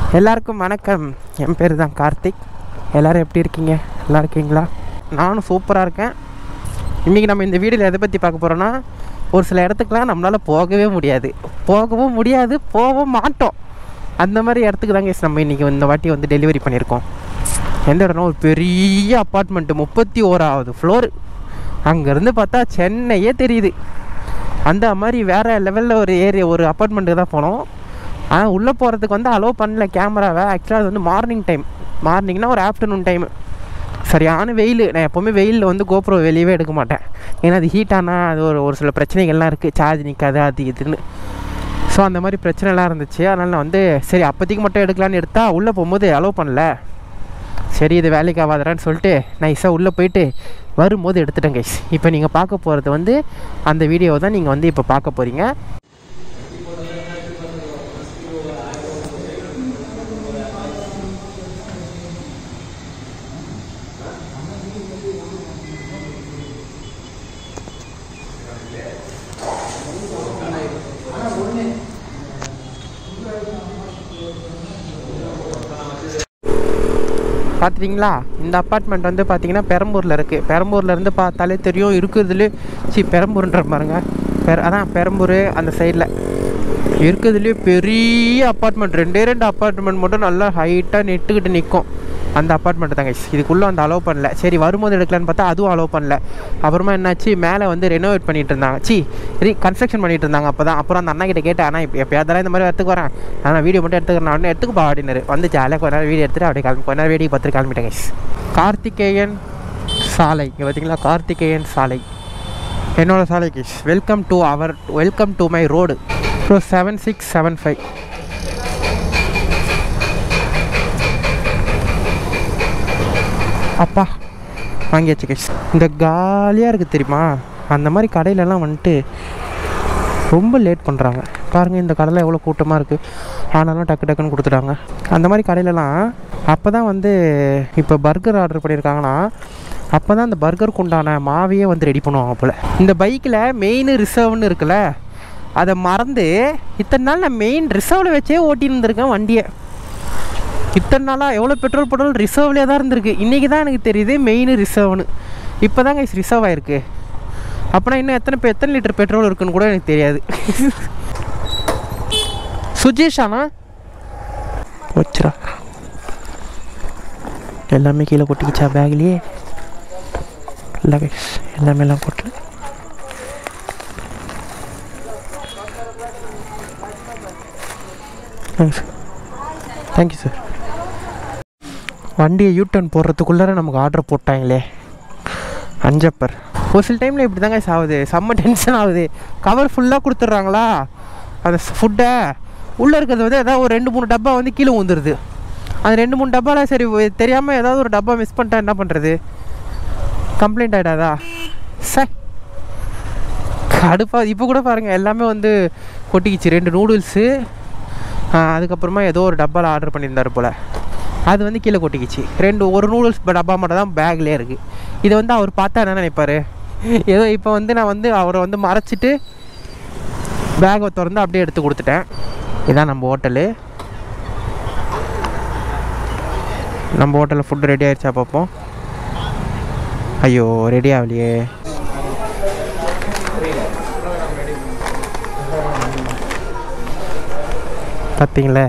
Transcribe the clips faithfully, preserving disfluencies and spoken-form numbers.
எல்லாருக்கும் வணக்கம். என் பேர் தான் கார்த்திக். எல்லோரும் எப்படி இருக்கீங்க? நல்லா இருக்கீங்களா? நானும் சூப்பராக இருக்கேன். இன்றைக்கி நம்ம இந்த வீடியோவில் எதை பற்றி பார்க்க போகிறோன்னா, ஒரு சில இடத்துக்குலாம் நம்மளால் போகவே முடியாது போகவும் முடியாது போகவும் மாட்டோம். அந்த மாதிரி இடத்துக்கு தாங்க நம்ம இன்றைக்கி இந்த வாட்டி வந்து டெலிவரி பண்ணியிருக்கோம். எந்த இடம்னா ஒரு பெரிய அப்பார்ட்மெண்ட்டு, முப்பத்தி ஓராவது ஃப்ளோரு. அங்கேருந்து பார்த்தா சென்னையே தெரியுது. அந்த மாதிரி வேறு லெவலில் ஒரு ஏரியா, ஒரு அப்பார்ட்மெண்ட்டுக்கு தான் போனோம். ஆனால் உள்ளே போகிறதுக்கு வந்து அலோவ் பண்ணல கேமராவை. ஆக்சுவலாக அது வந்து மார்னிங் டைம், மார்னிங்னால் ஒரு ஆஃப்டர்நூன் டைமு. சரியான வெயில். நான் எப்போவுமே வெயிலில் வந்து கோப்ரோ வெளியவே எடுக்க மாட்டேன். ஏன்னா அது ஹீட்டானால் அது ஒரு ஒரு சில பிரச்சனைகள்லாம் இருக்குது. சார்ஜ் நிற்காது அது இதுன்னு. ஸோ அந்த மாதிரி பிரச்சனைலாம் இருந்துச்சு. அதனால் நான் வந்து சரி அப்போதைக்கு மட்டும் எடுக்கலான்னு எடுத்தால் உள்ளே போகும்போது அலோவ் பண்ணல. சரி இது வேலைக்கு ஆகாதரான்னு சொல்லிட்டு நைஸாக உள்ளே போயிட்டு வரும்போது எடுத்துட்டேன் கைஸ். இப்போ நீங்கள் பார்க்க போகிறது வந்து அந்த வீடியோவை தான் நீங்கள் வந்து இப்போ பார்க்க போகிறீங்க. பார்த்துட்டிங்களா? இந்த அப்பார்ட்மெண்ட் வந்து பார்த்திங்கன்னா பெரம்பூரில் இருக்குது. பெரம்பூர்லேருந்து பார்த்தாலே தெரியும் இருக்கிறதுலே. சி பெரம்பூர்ன்ற பாருங்க, பெர அதான் பெரம்பூர் அந்த சைடில் இருக்கிறதுலே பெரிய அப்பார்ட்மெண்ட். ரெண்டே ரெண்டு அப்பார்ட்மெண்ட் மட்டும் நல்லா ஹைட்டாக நெட்டுக்கிட்டு நிற்கும். அந்த அப்பார்ட்மெண்ட்டு தாங்க. இதுக்குள்ளே வந்து அலோவ் பண்ணல. சரி வரும்போது எடுக்கலான்னு பார்த்தா அதுவும் அலோவ் பண்ணல. அப்புறமா என்னாச்சு, மேலே வந்து ரெனோவேட் பண்ணிகிட்டு இருந்தாங்க. சி ரீ கன்ஸ்ட்ரக்ஷன் பண்ணிகிட்டு இருந்தாங்க. அப்போ தான் அப்புறம் அந்த அண்ணா கிட்ட கேட்டேன், ஆனால் இப்போ எப்போயாதான் இந்த மாதிரி எடுத்துக்கு வரேன், ஆனால் வீடியோ மட்டும் எடுத்துக்கிறேன் உடனே எடுத்துக்குப்பா அப்படின்னாரு. வந்து ஜாலியாக கொஞ்ச நேரம் வீடியோ எடுத்துகிட்டு அப்படியே கிளம்பி கொஞ்ச நேரம் வீடியோ பார்த்துட்டு கிளம்பிட்டேங்க. கார்த்திகேயன் சாலை இங்கே பார்த்தீங்களா? கார்த்திகேயன் சாலை என்னோட சாலை கேஷ். வெல்கம் டு அவர் welcome to my road. So seven six seven five அப்பா வாங்கியாச்சு கேஷ். இந்த காலியாக இருக்குது தெரியுமா? அந்த மாதிரி கடையிலலாம் வந்துட்டு ரொம்ப லேட் பண்ணுறாங்க பாருங்கள். இந்த கடையில் எவ்வளோ கூட்டமாக இருக்குது, ஆனாலும் டக்கு டக்குன்னு கொடுத்துட்டாங்க. அந்த மாதிரி கடையிலலாம் அப்போ தான் வந்து இப்போ பர்கர் ஆர்டர் பண்ணியிருக்காங்கன்னா அப்போ தான் அந்த பர்கருக்கு உண்டான மாவையே வந்து ரெடி பண்ணுவாங்க போல். இந்த பைக்கில் மெயின் ரிசர்வ்னு இருக்குல்ல, அதை மறந்து இத்தனை நாள் நான் மெயின் ரிசர்வில் வச்சே ஓட்டின்னு இருந்திருக்கேன் வண்டியை. இத்தனை நாளாக எவ்வளோ பெட்ரோல் பெட்ரோல் ரிசர்வ்லேயே தான் இருந்திருக்கு. இன்றைக்கி தான் எனக்கு தெரியுது மெயின் ரிசர்வ்னு. இப்போ தாங்க ரிசர்வ் ஆகிருக்கு. அப்போனா இன்னும் எத்தனை இப்போ எத்தனை லிட்டர் பெட்ரோல் இருக்குன்னு கூட எனக்கு தெரியாது. சுஜேஷானா வச்சுரா எல்லாமே கீழே கொட்டிக்கிச்சா பேக்லேயே? இல்லை கைஸ், எல்லாமே எல்லாம் கொட்டல. Thanks thank you sir. வண்டியை யூட்டர்ன் போடுறதுக்குள்ளார நமக்கு ஆர்டர் போட்டாங்களே அஞ்சப்பர். ஒரு சில டைமில் இப்படி தாங்க ஆகுது, செம்ம டென்ஷன் ஆகுது. கவர் ஃபுல்லாக கொடுத்துட்றாங்களா அந்த ஃபுட்டை, உள்ளே இருக்கிறது வந்து ஏதாவது ஒரு ரெண்டு மூணு டப்பா வந்து கீழே ஊந்துருது. அந்த ரெண்டு மூணு டப்பாவில் சரி தெரியாமல் ஏதாவது ஒரு டப்பா மிஸ் பண்ணிட்டா என்ன பண்ணுறது? கம்ப்ளைண்ட் ஆகிடாதா சார்? கடுப்பாக. இப்போ கூட பாருங்கள் எல்லாமே வந்து கொட்டிக்கிச்சு. ரெண்டு நூடுல்ஸு, அதுக்கப்புறமா ஏதோ ஒரு டப்பாவில் ஆர்டர் பண்ணியிருந்தார் போல், அது வந்து கீழே கொட்டிக்கிச்சு. ரெண்டு ஒரு நூடுல்ஸ் டப்பா மட்டும் தான் பேக்லேயே இருக்குது. இதை வந்து அவர் பார்த்தா என்ன நினைப்பார்? ஏதோ இப்போ வந்து நான் வந்து அவரை வந்து மறைச்சிட்டு பேக்கை திறந்து அப்படியே எடுத்து கொடுத்துட்டேன். இதான் நம்ம ஹோட்டலு. நம்ம ஹோட்டலில் ஃபுட்டு ரெடி ஆகிடுச்சா பார்ப்போம். ஐயோ ரெடி ஆகலையே. பார்த்தீங்களே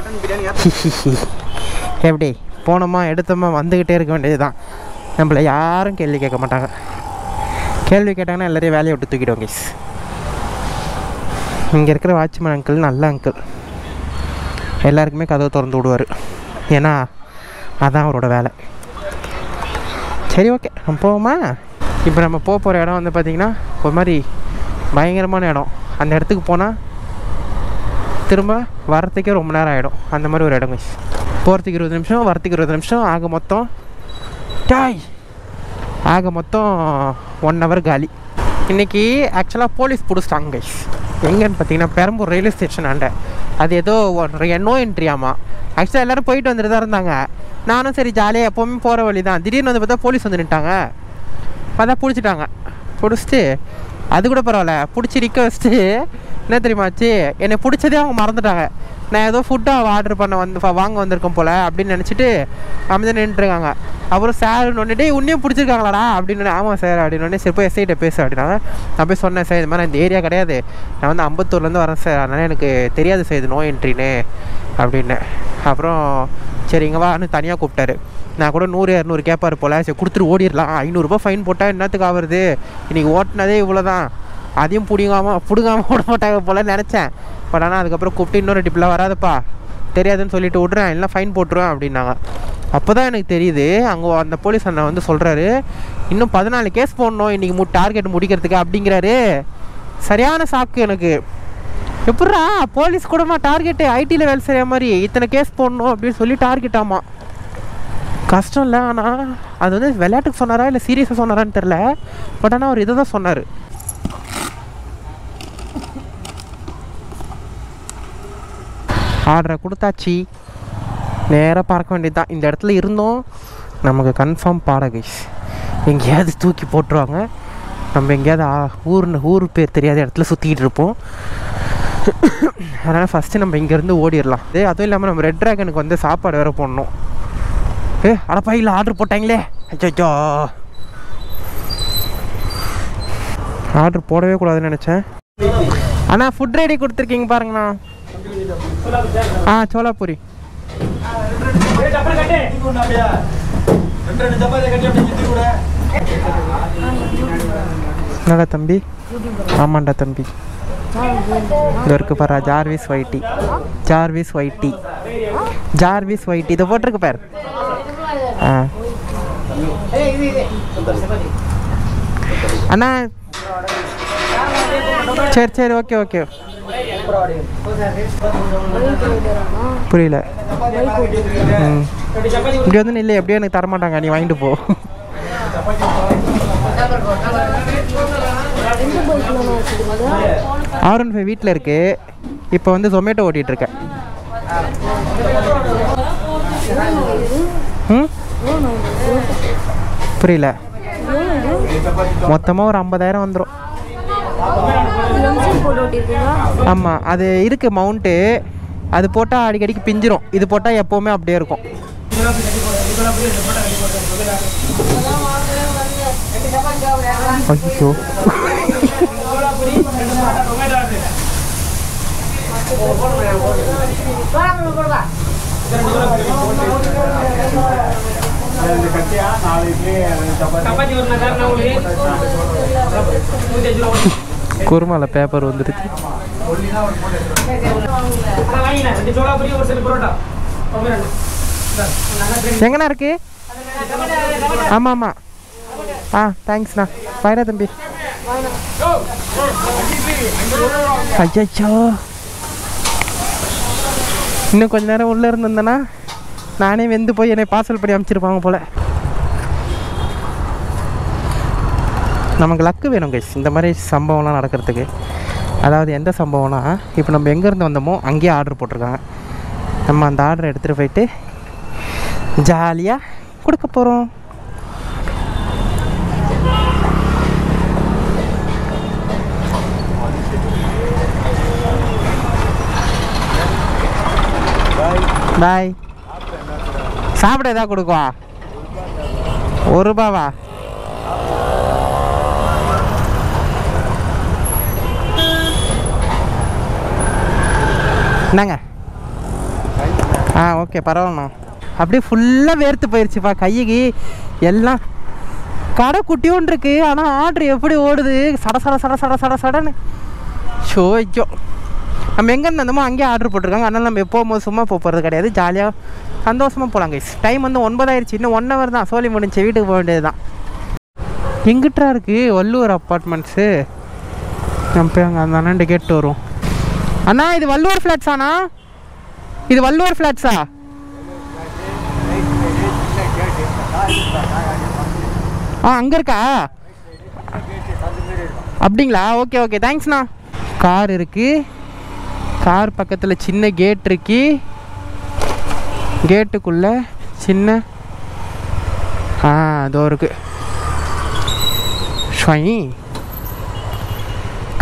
எப்படி போனோமா எடுத்தோமா வந்துக்கிட்டே இருக்க வேண்டியது தான். நம்மளை யாரும் கேள்வி கேட்க மாட்டாங்க. கேள்வி கேட்டாங்கன்னா எல்லோரையும் வேலையை விட்டு தூக்கிடுவோம் கைஸ். இங்கே இருக்கிற வாட்ச்மேன் அங்கிள் நல்ல அங்கிள், எல்லாருக்குமே கதவை திறந்து விடுவார். ஏன்னா அதான் அவரோட வேலை. சரி ஓகே நம்ம போவோமா? இப்போ நம்ம போக போகிற இடம் வந்து பார்த்திங்கன்னா ஒரு மாதிரி பயங்கரமான இடம். அந்த இடத்துக்கு போனால் திரும்ப வரத்துக்கே ரொம்ப நேரம் ஆகிடும். அந்த மாதிரி ஒரு இடம் கைஸ். போகிறதுக்கு இருபது நிமிஷம், வரத்துக்கு இருபது நிமிஷம், ஆக மொத்தம் டாய் ஆக மொத்தம் ஒன் ஹவர் காலி. இன்றைக்கி ஆக்சுவலாக போலீஸ் பிடிச்சிட்டாங்க கைஸ். எங்கன்னு பார்த்தீங்கன்னா பெரம்பூர் ரயில்வே ஸ்டேஷன் ஆண்ட. அது ஏதோ நோ என்ட்ரியாமா. ஆக்சுவலாக எல்லோரும் போயிட்டு வந்துட்டு தான் இருந்தாங்க. நானும் சரி ஜாலியாக எப்போவுமே போகிற வழி தான். திடீர்னு வந்து பார்த்தா போலீஸ் வந்து நின்ட்டாங்க. பார்த்தா பிடிச்சிட்டாங்க. பிடிச்சிட்டு அது கூட பரவாயில்ல, பிடிச்சி நிற்க வச்சுட்டு என்ன தெரியுமாச்சு, என்னை பிடிச்சதே அவங்க மறந்துட்டாங்க. நான் ஏதோ ஃபுட்டாக ஆர்டர் பண்ண வந்து வாங்க வந்திருக்கேன் போல் அப்படின்னு நினச்சிட்டு அமைதியாக நின்றுருக்காங்க. அப்புறம் சார் ஒன்றுட்டே உன்னையும் பிடிச்சிருக்காங்களாடா அப்படின்னு. ஆமாம் சார் அப்படின்னு. சரி போய் எஸ்ஐட்ட பேசு அப்படின்னாங்க. நான் போய் சொன்னேன், சார் இது மாதிரி இந்த ஏரியா கிடையாது, நான் வந்து அம்பத்தூர்லேருந்து வரேன் சார், அதனால் எனக்கு தெரியாது சார் இது நோ என்ட்ரின்னு அப்படின்னு. அப்புறம் சரி இங்கே வான்னு தனியாக கூப்பிட்டாரு. நான் கூட நூறு இரநூறு கேட்பாரு போல், சரி கொடுத்துட்டு ஓடிடலாம், ஐநூறுரூபா ஃபைன் போட்டால் என்னத்துக்கு ஆகுறது, இன்றைக்கி ஓட்டினதே இவ்வளோ தான், அதையும் பிடிங்காமல் பிடுங்காமல் ஓட மாட்டாங்க போல் நினச்சேன். பட் ஆனால் அதுக்கப்புறம் கூப்பிட்டு இன்னொரு டிப்லாம் வராதுப்பா தெரியாதுன்னு சொல்லிட்டு விட்றேன், இல்லை ஃபைன் போட்டுருவேன் அப்படின்னாங்க. அப்போ தான் எனக்கு தெரியுது, அங்கே அந்த போலீஸ் அண்ணன் வந்து சொல்கிறாரு, இன்னும் பதினாலு கேஸ் போடணும் இன்றைக்கி மு டார்கெட் முடிக்கிறதுக்கு அப்படிங்கிறாரு. சரியான சாக்கு எனக்கு. எப்பட்றா போலீஸ் கூடமா டார்கெட்டு, ஐடியில் வேலை செய்கிற மாதிரி இத்தனை கேஸ் போடணும் அப்படின்னு சொல்லி டார்கெட். ஆமாம் கஷ்டம் இல்லை, ஆனால் அது வந்து விளையாட்டுக்கு சொன்னாரா இல்லை சீரியஸாக சொன்னாரான்னு தெரில. பட் ஆனால் அவர் இதை தான் சொன்னார். ஆர்டரை கொடுத்தாச்சு, நேராக பார்க்க வேண்டியது தான். இந்த இடத்துல இருந்தோம் நமக்கு கன்ஃபார்ம் பாட கைஸ், எங்கேயாவது தூக்கி போட்டுருவாங்க. நம்ம எங்கேயாவது ஊர் ஊர் பேர் தெரியாத இடத்துல சுற்றிக்கிட்டு இருப்போம். அதனால் ஃபஸ்ட்டு நம்ம இங்கேருந்து ஓடிடலாம். அதே அதுவும் இல்லாமல் நம்ம ரெட் ட்ராகனுக்கு வந்து சாப்பாடு வேறு போடணும். ஏ அடப்பாயில் ஆர்டர் போட்டாங்களே, அச்சோ ஆர்டர் போடவே கூடாதுன்னு நினச்சேன். அண்ணா ஃபுட் ரெடி கொடுத்துருக்கீங்க பாருங்கண்ணா. ஆ சோலாபூரி. என்னடா தம்பி? ஆமாண்டா தம்பி. இது இருக்கு பாரு, ஜார்விஸ் ஒயிட்டி, ஜார்விஸ் ஒயிட்டி, ஜார்விஸ் ஒயிட்டி இதை போட்டிருக்கு பாரு. ஆ அண்ணா சரி சரி ஓகே ஓகே. புரியல. ம் இப்படி வந்து இல்லை எப்படியும் எனக்கு தரமாட்டாங்க, நீ வாங்கிட்டு போ. ஆர் ஒன் ஃபைவ் வீட்டில் இருக்கு, இப்போ வந்து ஜொமேட்டோ ஓட்டிகிட்ருக்கேன். ம் புரியல. மொத்தமாக ஒரு ஐம்பதாயிரம் வந்துடும். ஆமாம் அது இருக்குது மவுண்ட்டு, அது போட்டால் அடிக்கடிக்கு பிஞ்சிரும், இது போட்டால் எப்போவுமே அப்படியே இருக்கும். ஐயோ குருமால பேப்பர் வந்துருச்சு. எங்கண்ணா இருக்கு? ஆமாம் ஆமாம். ஆ தேங்க்ஸ்ண்ணா. பாய்டா தம்பி. ஐயோ இன்னும் கொஞ்ச நேரம் உள்ளே இருந்திருந்தேன்னா நானே வெந்து போய் என்னை பார்சல் பண்ணி அனுப்பிச்சிருப்பாங்க போல். நமக்கு லக்கு வேணும் கைஸ் இந்த மாதிரி சம்பவம்லாம் நடக்கிறதுக்கு. அதாவது எந்த சம்பவம்னா, இப்போ நம்ம எங்கேருந்து வந்தோமோ அங்கேயே ஆர்டர் போட்டிருக்காங்க. நம்ம அந்த ஆர்டரை எடுத்துகிட்டு போயிட்டு ஜாலியாக கொடுக்க போகிறோம். பாய். சாப்பிட எதாவது கொடுக்குவா? ஒரு ரூபாவா? என்னங்க? ஆ ஓகே பரவாயில்லண்ணா. அப்படியே ஃபுல்லாக வேர்த்து போயிடுச்சுப்பா கைக்கு எல்லாம். கடை குட்டியோன்னு இருக்கு, ஆனால் ஆர்டர் எப்படி ஓடுது சட சட சட சட சட சடன்னு. ஷோ ஐயோ நம்ம எங்கேருந்து வந்தோமோ அங்கேயே ஆர்டர் போட்டிருக்காங்க. அதனால் நம்ம எப்போது சும்மா போகிறது கிடையாது, ஜாலியாக சந்தோஷமாக போகலாம் கைஸ். டைம் வந்து ஒன்பதாயிருச்சு, இன்னும் ஒன் ஹவர் தான் சோலி முடிஞ்சு வீட்டுக்கு போக வேண்டியது தான். எங்கிட்டா இருக்குது வள்ளுவர் அப்பார்ட்மெண்ட்ஸு. நம்ம போய் அங்கே அந்த அண்ணாண்டு கேட்டு வருவோம். அண்ணா இது வள்ளுவர் ஃப்ளாட்ஸாண்ணா? இது வள்ளுவர் ஃப்ளாட்ஸா? ஆ அங்கே இருக்கா? அப்படிங்களா? ஓகே ஓகே தேங்க்ஸ்ண்ணா. கார் இருக்குது, கார் பக்கத்தில் சின்ன கேட் இருக்கு, கேட்டுக்குள்ளே சின்ன ஆ அதோ இருக்குது. ஷை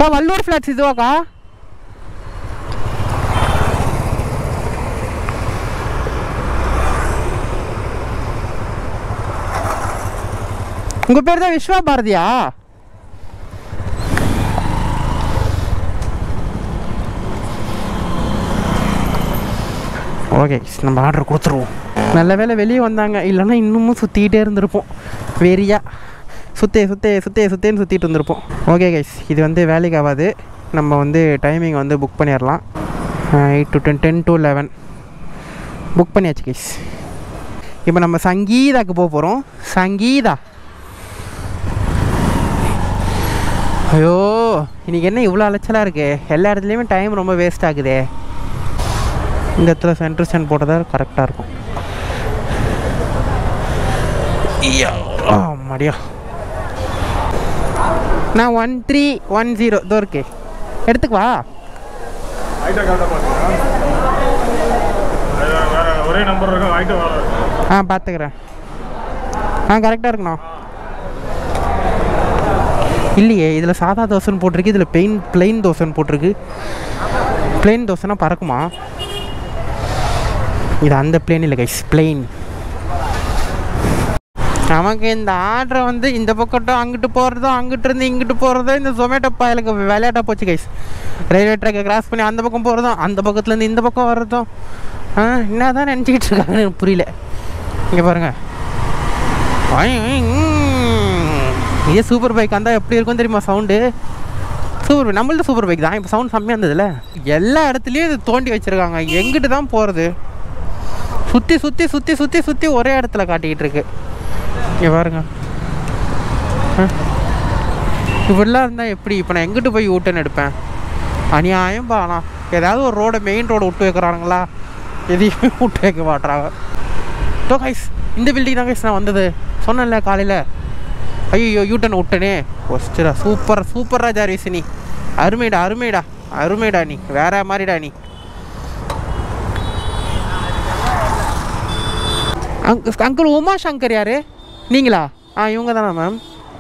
அக்கா வல்லூர் ஃப்ளாட்ஸ் இதுவாக்கா? உங்கள் பேர் தான் விஸ்வா பாரதியா? ஓகே, நம்ம ஆர்டர் கொடுத்துருவோம். நல்ல வேலை வெளியே வந்தாங்க, இல்லைன்னா இன்னமும் சுற்றிக்கிட்டே இருந்திருப்போம். வெறியா சுற்றே சுற்றே சுற்றே சுற்றேன்னு சுற்றிட்டு இருந்திருப்போம். ஓகே கைஸ், இது வந்து வேலைக்கு ஆகாது. நம்ம வந்து டைமிங் வந்து புக் பண்ணிடலாம். Eight to ten ten to eleven book பண்ணியாச்சு கைஸ். இப்போ நம்ம சங்கீதாக்கு போக போகிறோம். சங்கீதா, ஐயோ இன்றைக்கி என்ன இவ்வளோ அலைச்சலாக இருக்குது? எல்லா இடத்துலையுமே டைம் ரொம்ப வேஸ்ட் ஆகுதே. இந்த இடத்துல சென்டர் ஸ்டாண்ட் போட்டதா கரெக்டாக இருக்கும். மடியா நான் ஒன் த்ரீ ஒன் ஜீரோ இதோ இருக்கே, எடுத்துக்குவா. ஒரே நம்பர் இருக்கும். ஆ பார்த்துக்கிறேன். ஆ கரெக்டாக இருக்கணும். இல்லையே, இதில் சாதா தோசைன்னு போட்டிருக்கு, இதில் பெயின் பிளெயின் தோசைன்னு போட்டிருக்கு. பிளெயின் தோசைனா பறக்குமா? இது அந்த பிளேன் இல்லை கைஸ், பிளெயின். நமக்கு இந்த ஆர்டரை வந்து இந்த பக்கட்டும் அங்கிட்டு போகிறதோ அங்கிட்டு இருந்து இங்கிட்டு போகிறதோ இந்த ஜொமேட்டோ பாயலுக்கு விளையாட்டாக போச்சு கைஸ். ரயில்வே ட்ராக்கை கிராஸ் பண்ணி அந்த பக்கம் போகிறதும் அந்த பக்கத்துலேருந்து இந்த பக்கம் வர்றதும் ஆ என்ன தான் நினச்சிக்கிட்டு இருக்காங்க எனக்கு புரியல. இங்கே பாருங்கள், இதே சூப்பர் பைக் வந்தால் எப்படி இருக்கும் தெரியுமா சவுண்டு? சூப்பர் பைக் நம்மள்ட்ட சூப்பர் பைக் தான். இப்போ சவுண்ட் செம்மையாக இருந்ததில்ல. எல்லா இடத்துலையும் இது தோண்டி வச்சுருக்காங்க. எங்கிட்டு தான் போகிறது? சுற்றி சுற்றி சுற்றி சுற்றி சுற்றி ஒரே இடத்துல காட்டிக்கிட்டு இருக்கு. இங்கே பாருங்க, இப்படிலாம் இருந்தால் எப்படி? இப்போ நான் எங்கிட்டு போய் ஊட்டன்னு எடுப்பேன்? அநியாயம் பாலாம். ஏதாவது ஒரு ரோடை மெயின் ரோடை விட்டு வைக்கிறானுங்களா? எதையுமே விட்டு வைக்க மாட்டுறாங்க. டோ கைஸ், இந்த பில்டிங் தான் கைஸ் நான் வந்தது சொன்னேன்ல காலையில். ஐயோ யூட்டன் விட்டனே. ஒஸ்டரா சூப்பர் சூப்பரா ஜார்விஸ், நீ அருமைடா அருமைடா அருமைடா, நீ வேற மாதிரிடா நீ. அங்கிள் உமா சங்கர் யாரு? நீங்களா? ஆ இவங்க தானா மேம்?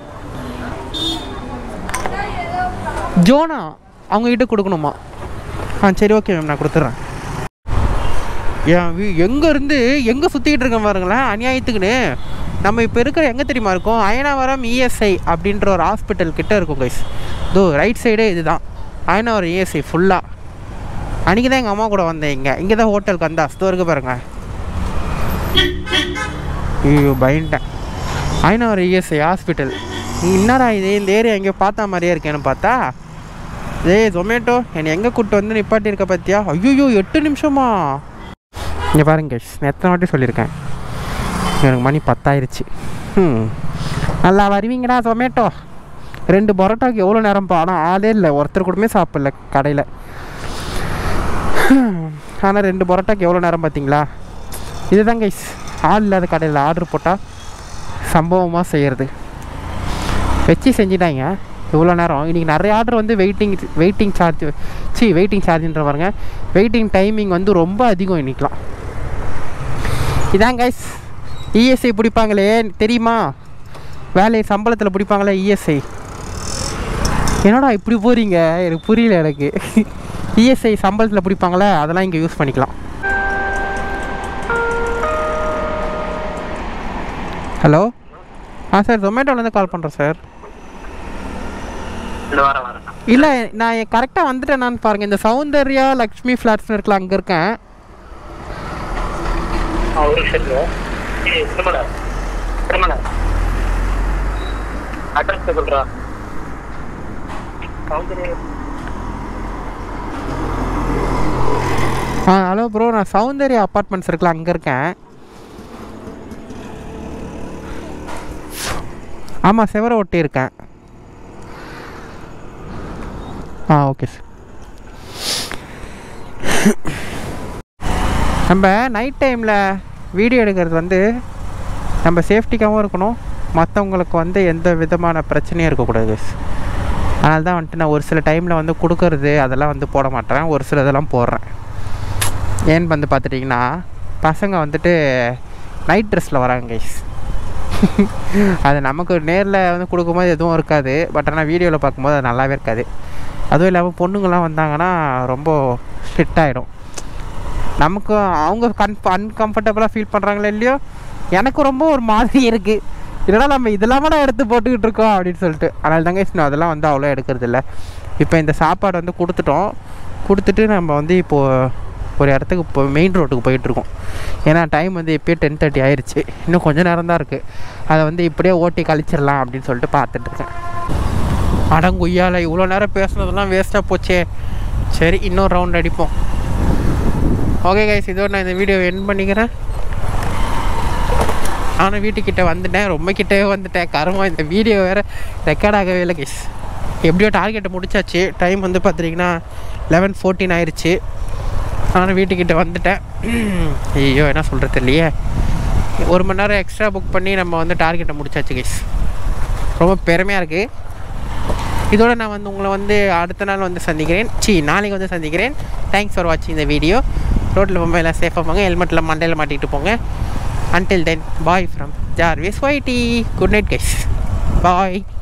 ஜோனா அவங்ககிட்ட கொடுக்கணுமா? ஆ சரி ஓகே மேம், நான் கொடுத்துட்றேன். ஏன் எங்கேருந்து எங்கே சுற்றிக்கிட்டு இருக்கேன் பாருங்களேன் அநியாயத்துக்குன்னு. நம்ம இப்போ இருக்கிற எங்கே தெரியுமா இருக்கோம்? அயனாவரம் இஎஸ்ஐ அப்படின்ற ஒரு ஹாஸ்பிட்டல் கிட்டே இருக்கும் கைஸ். இதோ ரைட் சைடே இது தான் அயனாவரம் இஎஸ்ஐ ஃபுல்லாக. அன்றைக்கி தான் எங்கள் அம்மா கூட வந்தேன். இங்கே இங்கே தான் ஹோட்டலுக்கு வந்தா ஸ்டோ இருக்கு பாருங்கள். ஐயோ பயன்ட்டேன். Ayanavaram ESI hospital. என்னடா இது இந்த ஏரியா எங்கேயோ பார்த்தா மாதிரியே இருக்கேன்னு பார்த்தா, ஏய் ஜொமேட்டோ என்னை எங்கே கூப்பிட்டு வந்து நிப்பாட்டி இருக்க பார்த்தியா? ஐயோ எட்டு நிமிஷமா? இங்கே பாருங்க கைஸ், நான் எத்தனை வாட்டி சொல்லியிருக்கேன், எனக்கு மணி பத்தாயிருச்சு. ம் நல்லா வருவீங்கடா ஜொமேட்டோ. ரெண்டு பரோட்டாவுக்கு எவ்வளோ நேரம்ப்பா? ஆனால் ஆளே இல்லை, ஒருத்தர் கூடமே சாப்பிடல கடையில். ஆனால் ரெண்டு பரோட்டாக்கு எவ்வளோ நேரம் பார்த்தீங்களா? இதுதான் கைஸ் ஆள் இல்லாத கடையில் ஆர்டர் போட்டால் சம்பவமாக செய்கிறது. வச்சு செஞ்சிட்டாங்க இவ்வளோ நேரம். இன்றைக்கி நிறைய ஆர்டர் வந்து waiting waiting charge C waiting சார்ஜுன்ற பாருங்க, வெயிட்டிங் டைமிங் வந்து ரொம்ப அதிகம் இன்றைக்கலாம். இதான் கைஸ் இஎஸ்ஐ பிடிப்பாங்களே தெரியுமா? வேலையை சம்பளத்தில் பிடிப்பாங்களே இஎஸ்ஐ. என்னடா இப்படி போகிறீங்க? எனக்கு புரியல. எனக்கு இஎஸ்ஐ சம்பளத்தில் பிடிப்பாங்களே, அதெல்லாம் இங்கே யூஸ் பண்ணிக்கலாம். ஹலோ, ஆ சார் ஜொமேட்டோலேருந்து கால் பண்ணுறேன் சார். இல்லை நான் கரெக்டாக வந்துட்டேன் நான் பாருங்கள். இந்த சௌந்தர்யா லக்ஷ்மி ஃப்ளாட்ஸ்னு இருக்குல்ல, அங்கே இருக்கேன். ஆ ஹலோ ப்ரோ, நான் சௌந்தர்யா அப்பார்ட்மெண்ட்ஸ் இருக்குல்ல, அங்கே இருக்கேன். ஆமாம் செவரை ஒட்டி இருக்கேன். ஆ ஓகே சார். நம்ம நைட் டைமில் வீடியோ எடுக்கிறது வந்து நம்ம சேஃப்டிக்காகவும் இருக்கணும், மற்றவங்களுக்கு வந்து எந்த விதமான பிரச்சனையும் இருக்கக்கூடாது. அதனால தான் வந்துட்டு நான் ஒரு சில டைமில் வந்து கொடுக்கறது அதெல்லாம் வந்து போட மாட்டேன், ஒரு சில இதெல்லாம் போடுறேன். ஏன்னு வந்து பார்த்துட்டிங்கன்னா பசங்க வந்துட்டு நைட் ட்ரெஸ்ஸில் வராங்க கைஸ். அது நமக்கு நேரில் வந்து கொடுக்கும்போது எதுவும் இருக்காது, பட் ஆனால் வீடியோவில் பார்க்கும்போது அது நல்லாவே இருக்காது. அதுவும் இல்லாமல் பொண்ணுங்கள்லாம் வந்தாங்கன்னா ரொம்ப ஸ்ட்ரிக்ட் ஆகிடும். நமக்கு அவங்க கன் அன்கம்ஃபர்டபுளாக ஃபீல் பண்ணுறாங்களோ இல்லையோ, எனக்கு ரொம்ப ஒரு மாதிரி இருக்குது. இல்லைனா நம்ம இதெல்லாம் தான் எடுத்து போட்டுக்கிட்டு இருக்கோம் அப்படின்னு சொல்லிட்டு. அதனால தாங்க நான் அதெல்லாம் வந்து அவ்வளோ எடுக்கிறது இல்லை. இப்போ இந்த சாப்பாடு வந்து கொடுத்துட்டோம். கொடுத்துட்டு நம்ம வந்து இப்போது ஒரு இடத்துக்கு இப்போ மெயின் ரோட்டுக்கு போயிட்டுருக்கோம். ஏன்னா டைம் வந்து இப்போயே டென் தேர்ட்டி ஆயிடுச்சு. இன்னும் கொஞ்சம் நேரம் தான் இருக்குது. அதை வந்து இப்படியே ஓட்டி கழிச்சிடலாம் அப்படின்னு சொல்லிட்டு பார்த்துட்ருக்கேன். அடங்குய்யால இவ்வளோ நேரம் பேசுனதெல்லாம் வேஸ்ட்டாக போச்சே. சரி, இன்னொரு ரவுண்ட் அடிப்போம். ஓகே கைஸ், இதோட நான் இந்த வீடியோ எண்ட் பண்ணிக்கிறேன். நானும் வீட்டுக்கிட்ட வந்துட்டேன். ரொம்ப கிட்டவே வந்துட்டேன். கருமா இந்த வீடியோ வேறு ரெக்கார்ட் ஆகவே இல்லை கைஸ். எப்படியோ டார்கெட்டை முடிச்சாச்சு. டைம் வந்து பார்த்திங்கன்னா லெவன் ஃபோர்டீன் ஆயிடுச்சு. நானும் வீட்டுக்கிட்ட வந்துட்டேன். ஐயோ என்ன சொல்கிறது இல்லையே. ஒரு மணி நேரம் எக்ஸ்ட்ரா புக் பண்ணி நம்ம வந்து டார்கெட்டை முடிச்சாச்சு கைஸ். ரொம்ப பெருமையாக இருக்குது. இதோட நான் வந்து உங்களை வந்து அடுத்த நாள் வந்து சந்திக்கிறேன். சி நாளைக்கு வந்து சந்திக்கிறேன். தேங்க்ஸ் ஃபார் வாட்சிங் இந்த வீடியோ. ரோட்டில் போகும்போது எல்லாம் சேஃபாக போங்க. ஹெல்மெட்டில் மண்டையில் மாட்டிகிட்டு போங்க. Until then, bye from Jarvis Whitey. Good night guys. Bye.